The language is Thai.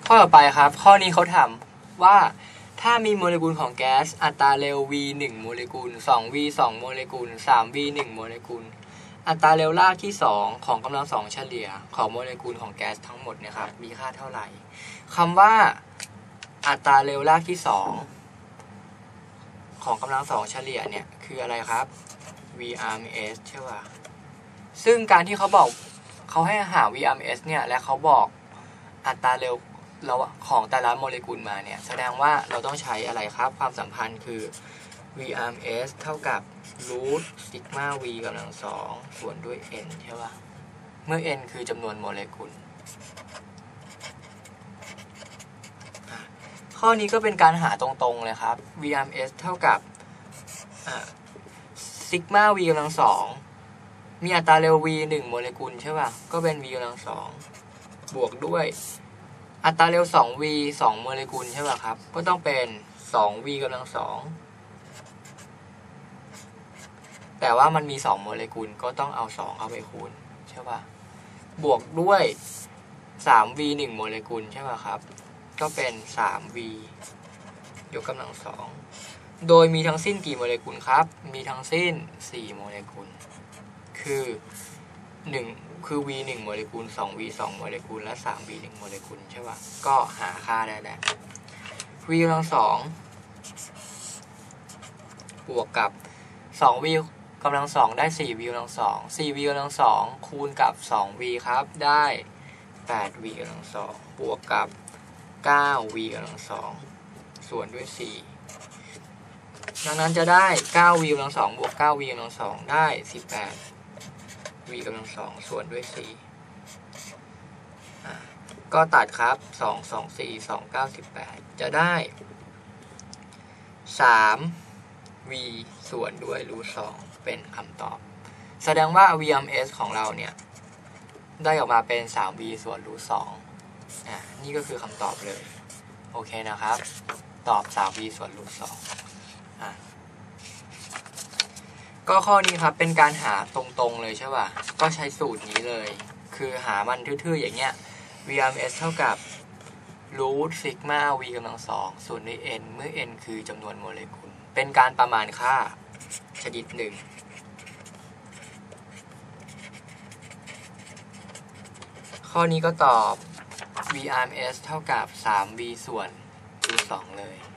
ข้อต่อไปครับข้อนี้เขาถามว่าถ้ามีโมเลกุลของแก๊สอัตราเร็ว v 1โมเลกุล 2v 2โมเลกุล 3v 1โมเลกุลอัตราเร็วรากที่2ของกำลัง2เฉลี่ยของโมเลกุลของแก๊สทั้งหมดเนี่ยครับมีค่าเท่าไหร่คำว่าอัตราเร็วรากที่2ของกำลัง2เฉลี่ยเนี่ยคืออะไรครับ vrms ใช่ป่ะซึ่งการที่เขาบอกเขาให้หา vrms เนี่ยและเขาบอกอัตราเร็วของแต่ละโมเลกุลมาเนี่ยแสดงว่าเราต้องใช้อะไรครับความสัมพันธ์คือ vrms เท่ากับ root sigma v กำลัง2ส่วนด้วย n ใช่ป่ะเมื่อ n คือจำนวนโมเลกุลข้อนี้ก็เป็นการหาตรงๆเลยครับ vrms เท่ากับsigma v กำลัง2มีอัตราเร็ว v 1โมเลกุลใช่ป่ะก็เป็น v กำลัง2บวกด้วยอัตราเร็ว 2v 2โมเลกุลใช่ป่ะครับก็ต้องเป็น 2v กำลัง2แต่ว่ามันมี2โมเลกุลก็ต้องเอา2เข้าไปคูณใช่ป่ะบวกด้วย 3v 1โมเลกุลใช่ป่ะครับก็เป็น 3v ยกกำลัง2โดยมีทั้งสิ้นกี่โมเลกุลครับมีทั้งสิ้น4โมเลกุลคือv 1โมเลกุล 2v 2โมเลกุลและ 3v 1โมเลกุลใช่ป่ะก็หาค่าได้แล้ว v กำลัง2บวกกับ 2v กำลัง2ได้ 4v กำลัง2 4v กำลัง2คูณกับ 2v ครับได้ 8v กำลัง2บวกกับ 9v กำลัง2ส่วนด้วย4ดังนั้นจะได้ 9v กำลัง2บวก 9v กำลัง2ได้ 18v กำลัง2ส่วนด้วย4ก็ตัดครับ2 2 4 2 9 18จะได้ 3v ส่วนด้วยรูท2เป็นคำตอบแสดงว่า vrms ของเราเนี่ยได้ออกมาเป็น 3v ส่วนรูท2นี่ก็คือคำตอบเลยโอเคนะครับตอบ 3v ส่วนรูท2ก็ข้อนี้ครับเป็นการหาตรงๆเลยใช่ป่ะก็ใช้สูตรนี้เลยคือหามันทื่อๆอย่างเงี้ย vrms เท่ากับ root sigma v กำลัง2ส่วนด้วย n เมื่อ n คือจำนวนโมเลกุลเป็นการประมาณค่าชนิดหนึ่งข้อนี้ก็ตอบ vrms เท่ากับ 3v ส่วนรูท2เลย